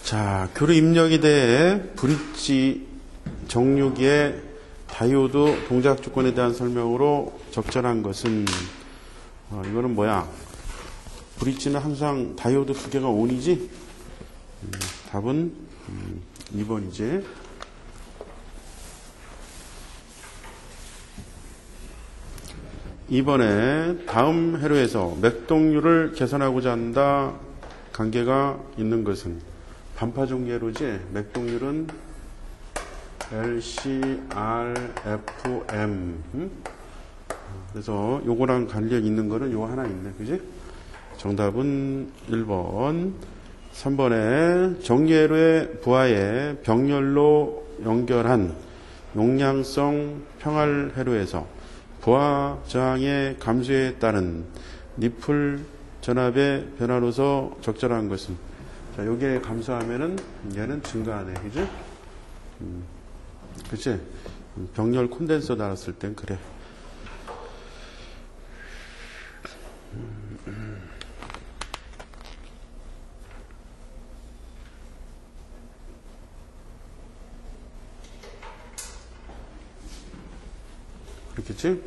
자, 교류 입력에 대해 브릿지 정류기의 다이오드 동작 조건에 대한 설명으로 적절한 것은 이거는 뭐야? 브릿지는 항상 다이오드 두 개가 온이지? 답은 2번이지. 이번에 다음 회로에서 맥동률을 계산하고자 한다. 관계가 있는 것은 반파종계로지. 맥동률은 LCRFM. 그래서 요거랑 관련 있는 거는 요 하나 있네. 그지? 정답은 1번. 3번에 정계로의 부하에 병렬로 연결한 용량성 평활 회로에서 부하 저항의 감소에 따른 니플 전압의 변화로서 적절한 것은, 자, 요게 감소하면은 얘는 증가하네. 그지? 그치? 병렬 콘덴서 달았을 땐 그래. 그렇겠지?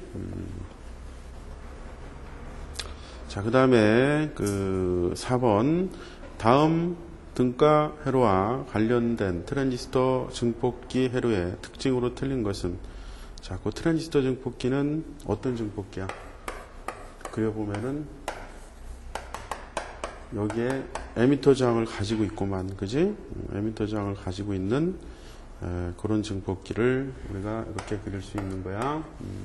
자, 그 다음에 4번. 다음 등가 회로와 관련된 트랜지스터 증폭기 회로의 특징으로 틀린 것은, 자, 그 트랜지스터 증폭기는 어떤 증폭기야? 그려보면은 여기에 에미터 저항을 가지고 있구만. 그지? 에미터 저항을 가지고 있는 그런 증폭기를 우리가 이렇게 그릴 수 있는 거야.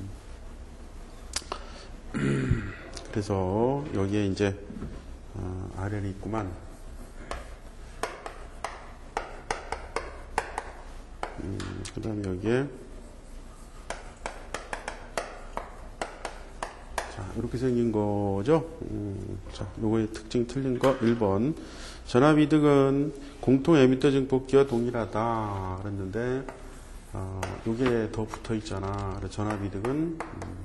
그래서 여기에 이제 RL이 있구만. 그 다음에 여기에 자, 이렇게 생긴 거죠. 자, 요거의 특징 틀린 거 1번. 전압 이득은 공통 에미터 증폭기와 동일하다 그랬는데 요게 더 붙어 있잖아. 그래서 전압 이득은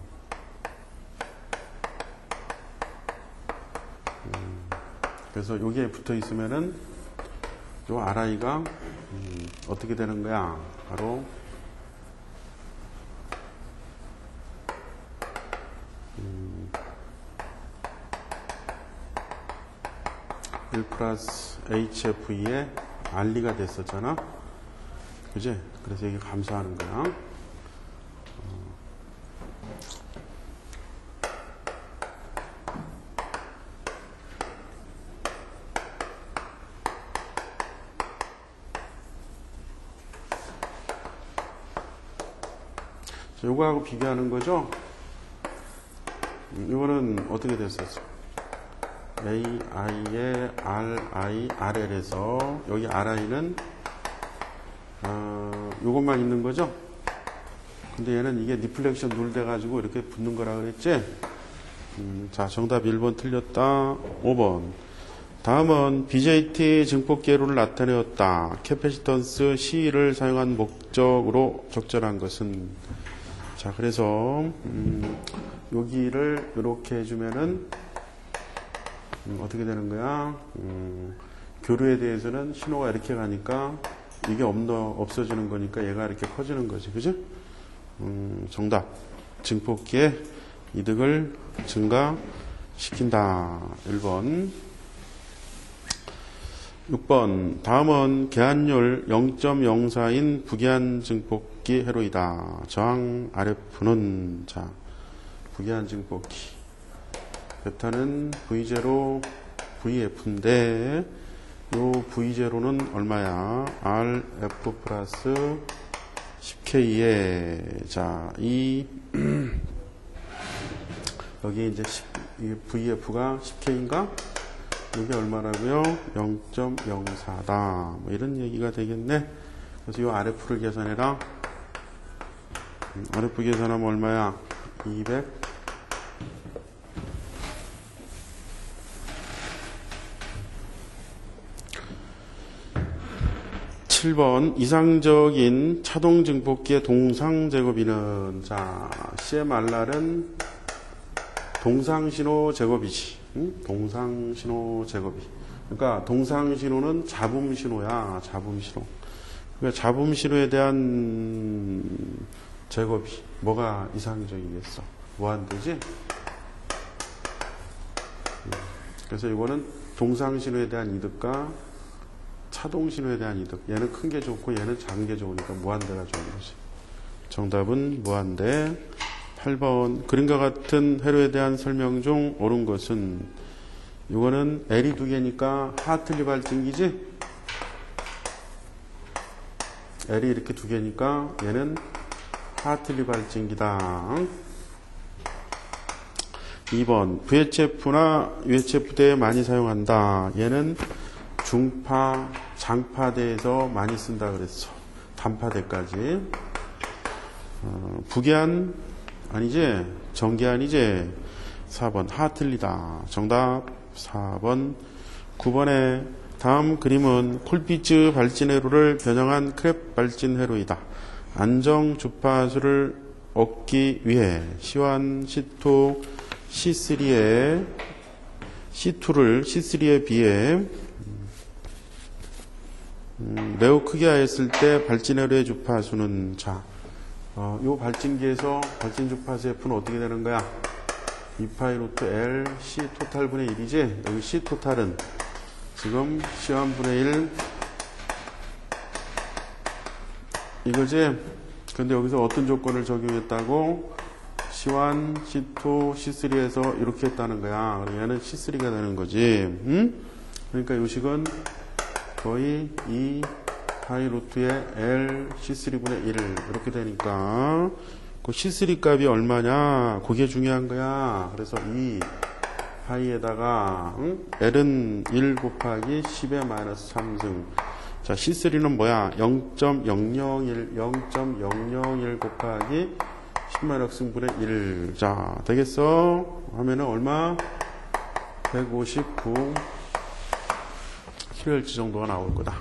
그래서 요게 붙어 있으면은 요 RI가 어떻게 되는 거야? 바로 1 플러스 HFE의 RI가 됐었잖아. 그지? 그래서 이게 감소하는 거야. 요거하고 비교하는 거죠. 이거는 어떻게 됐었어? AI의 RI, RL에서 여기 RI는 요것만 있는 거죠. 근데 얘는 이게 리플렉션 눌 돼가지고 이렇게 붙는 거라 그랬지. 자, 정답 1번 틀렸다. 5번. 다음은 BJT 증폭계로를 나타내었다. 캐패시턴스 C를 사용한 목적으로 적절한 것은, 자, 그래서 여기를 이렇게 해주면은 어떻게 되는 거야? 교류에 대해서는 신호가 이렇게 가니까 이게 없어지는 거니까 얘가 이렇게 커지는 거지. 그죠? 정답. 증폭기의 이득을 증가시킨다. 1번. 6번. 다음은 계한율 0.04인 부계한 증폭기 회로이다. 저항 RF는, 자, 부계한 증폭기. 베타는 V0, VF인데, 요 V0는 얼마야? RF 플러스 10K에, 자, 여기 이제 VF가 10K인가? 이게 얼마라고요? 0.04다. 뭐 이런 얘기가 되겠네. 그래서 이 RF를 계산해라. RF 계산하면 얼마야? 200. 7번. 이상적인 차동 증폭기의 동상 제곱비는, 자, CMRR은 동상신호 제곱이지. 동상신호 제곱이. 그러니까 동상신호는 잡음신호야. 잡음신호. 그러니까 잡음신호에 대한 제곱이 뭐가 이상적이겠어? 무한대지? 그래서 이거는 동상신호에 대한 이득과 차동신호에 대한 이득. 얘는 큰 게 좋고 얘는 작은 게 좋으니까 무한대가 좋은 거지. 정답은 무한대. 8번 그림과 같은 회로에 대한 설명 중 옳은 것은 이거는 L이 두 개니까 하틀리 발진기지? L이 이렇게 두 개니까 얘는 하틀리 발진기다. 2번 VHF나 UHF대에 많이 사용한다. 얘는 중파, 장파대에서 많이 쓴다 그랬어. 단파대까지. 부기한 아니지? 정기한이지? 4번 하틀리다. 정답 4번. 9번에 다음 그림은 콜피츠 발진 회로를 변형한 크랩 발진 회로이다. 안정 주파수를 얻기 위해 C1, C2, C3에 C2를 C3에 비해 매우 크게 하였을 때 발진 회로의 주파수는 자, 요 발진기에서 발진 주파수 F는 어떻게 되는 거야? 2파이 루트 L C 토탈 분의 1이지? 여기 C 토탈은 지금 C1 분의 1 이거지? 근데 여기서 어떤 조건을 적용했다고? C1, C2, C3에서 이렇게 했다는 거야. 그럼 얘는 C3가 되는 거지. 응? 그러니까 요식은 거의 2파이 루트의 L C3분의 1 이렇게 되니까 그 C3 값이 얼마냐? 그게 중요한 거야. 그래서 2파이에다가 L은 1 곱하기 10의 마이너스 3승. 자, C3는 뭐야? 0.001 곱하기 10마력승분의 1. 자, 되겠어? 하면은 얼마? 159 kHz 정도가 나올 거다.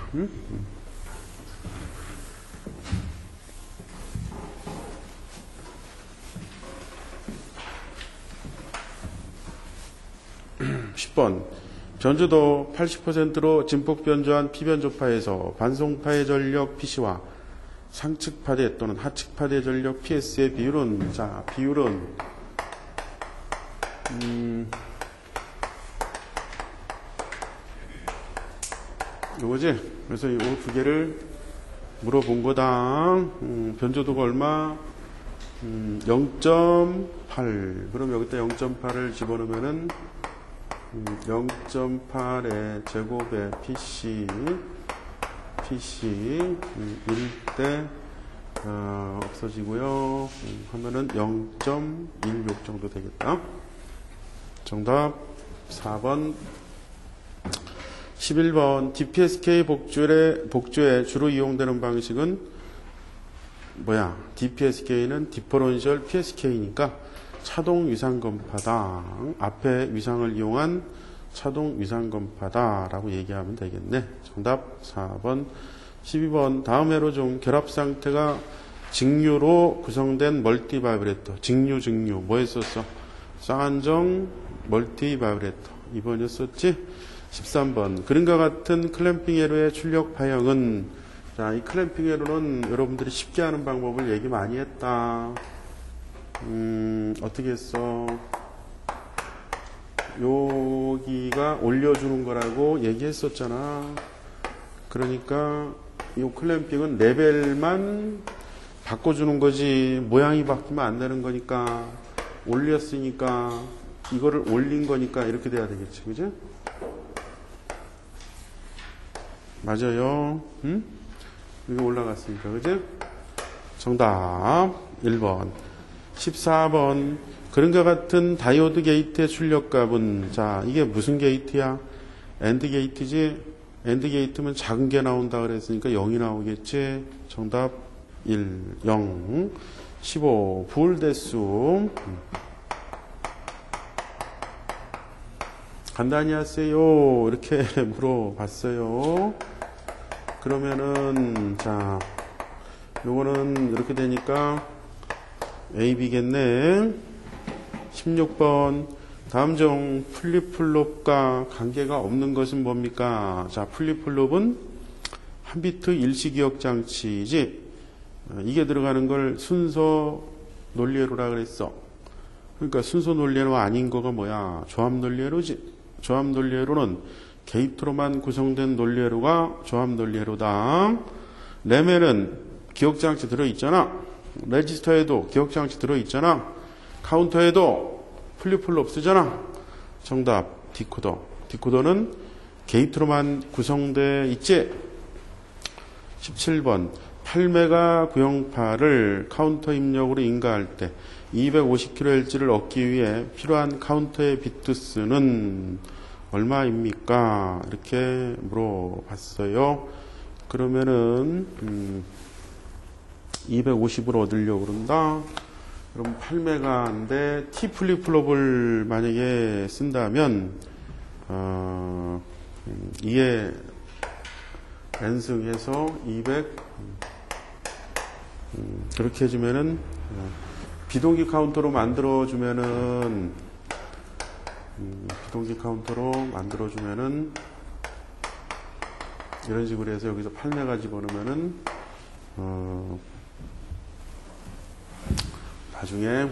10번. 변주도 80%로 진폭 변조한 피변조파에서 반송파의 전력 PC와 상측파대 또는 하측파대 전력 PS의 비율은, 자, 비율은, 요거지? 그래서 이 두 개를 물어본 거다. 변조도가 얼마? 0.8. 그럼 여기다 0.8을 집어넣으면은, 0.8의 제곱의 PC 1대 없어지고요. 하면은 0.16 정도 되겠다. 정답 4번. 11번 DPSK 복주에 주로 이용되는 방식은 뭐야? DPSK는 디퍼런셜 PSK니까 차동 위상검파다. 앞에 위상을 이용한 차동 위상검파다라고 얘기하면 되겠네. 정답 4번. 12번 다음 회로 중 결합 상태가 직류로 구성된 멀티 바이브레터. 직류 뭐 했었어? 쌍안정 멀티 바이브레터 2번이었었지? 13번 그림과 같은 클램핑 회로의 출력 파형은, 자, 이 클램핑 회로는 여러분들이 쉽게 하는 방법을 얘기 많이 했다. 어떻게 했어? 여기가 올려주는 거라고 얘기했었잖아. 그러니까 이 클램핑은 레벨만 바꿔주는 거지 모양이 바뀌면 안 되는 거니까, 올렸으니까 이거를 올린 거니까 이렇게 돼야 되겠지. 그죠? 맞아요. 응? 이거 올라갔으니까. 그죠? 정답 1번. 14번 그림과 같은 다이오드 게이트의 출력값은, 자, 이게 무슨 게이트야? 엔드 게이트지? 엔드 게이트면 작은 게 나온다 그랬으니까 0이 나오겠지? 정답 1, 0. 15 불대수 간단히 하세요. 이렇게 물어봤어요. 그러면은, 자, 요거는 이렇게 되니까 A, B겠네. 16번 다음 중 플립플롭과 관계가 없는 것은 뭡니까? 자, 플립플롭은 한 비트 일시기억 장치이지, 이게 들어가는 걸 순서 논리회로라 그랬어. 그러니까 순서 논리회로 아닌 거가 뭐야? 조합 논리회로지. 조합 논리회로는 게이트로만 구성된 논리회로가 조합 논리회로다. 램에는 기억장치 들어있잖아. 레지스터에도 기억장치 들어있잖아. 카운터에도 플립플롭 쓰잖아. 정답 디코더. 디코더는 게이트로만 구성되어 있지. 17번 8메가 구형파를 카운터 입력으로 인가할 때 250kHz를 얻기 위해 필요한 카운터의 비트수는 얼마입니까? 이렇게 물어봤어요. 그러면은 250으로 얻으려고 그런다. 그럼 8메가인데 T 플립플롭을 만약에 쓴다면 2에 n승해서 200 그렇게 해주면은 비동기 카운터로 만들어주면은 이런 식으로 해서 여기서 8메가 집어넣으면은 나중에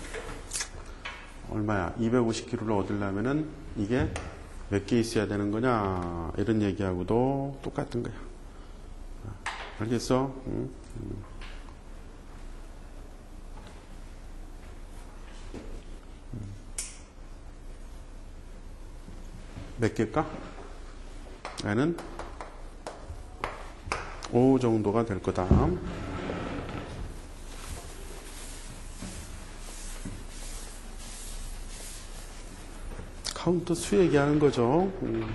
얼마야? 250kg를 얻으려면은 이게 몇 개 있어야 되는 거냐? 이런 얘기하고도 똑같은 거야. 알겠어? 몇 개일까? 얘는 5 정도가 될 거다. 카운터 수 얘기하는 거죠.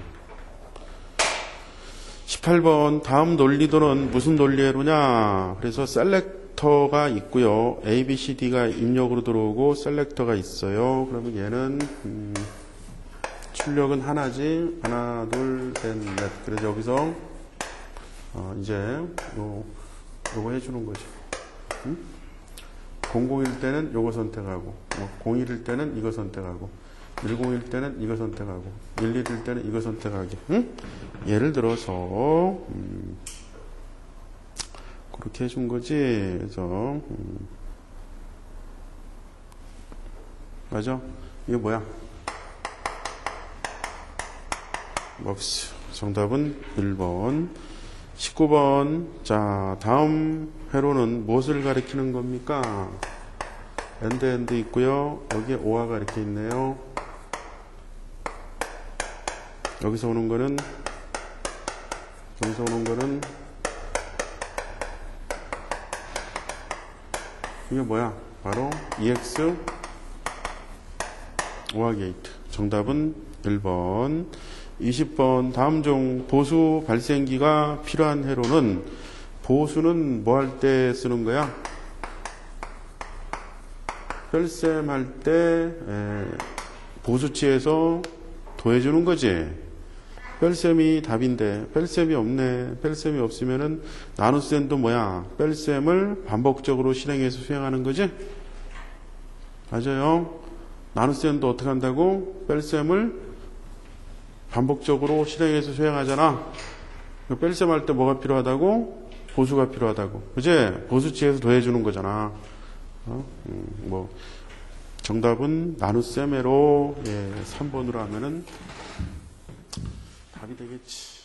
18번 다음 논리도는 무슨 논리회로냐? 그래서 셀렉터가 있고요. A, B, C, D가 입력으로 들어오고 셀렉터가 있어요. 그러면 얘는 출력은 하나지. 하나, 둘, 셋, 넷. 그래서 여기서 이제 요거 해주는 거죠. 00일 때는 요거 선택하고 01일 때는 이거 선택하고 101일 때는 이거 선택하고 111일 때는 이거 선택하게. 예를 들어서 그렇게 해준 거지. 그래서 맞아? 이게 뭐야? 없어. 정답은 1번. 19번. 자, 다음 회로는 무엇을 가리키는 겁니까? 엔드 있고요. 여기에 오화가 이렇게 있네요. 여기서 오는 거는 이게 뭐야? 바로 EX 오화 게이트. 정답은 1번. 20번 다음 중 보수 발생기가 필요한 회로는 보수는 뭐 할 때 쓰는 거야? 뺄셈 할 때 보수치에서 더해주는 거지. 뺄셈이 답인데 뺄셈이 없네. 뺄셈이 없으면은 나눗셈도 뭐야? 뺄셈을 반복적으로 실행해서 수행하는 거지. 맞아요. 나눗셈도 어떻게 한다고? 뺄셈을 반복적으로 실행해서 수행하잖아. 뺄셈 할 때 뭐가 필요하다고? 보수가 필요하다고. 그지? 보수치에서 더해주는 거잖아. 정답은 나눗셈으로 3번으로 하면은 답이 되겠지.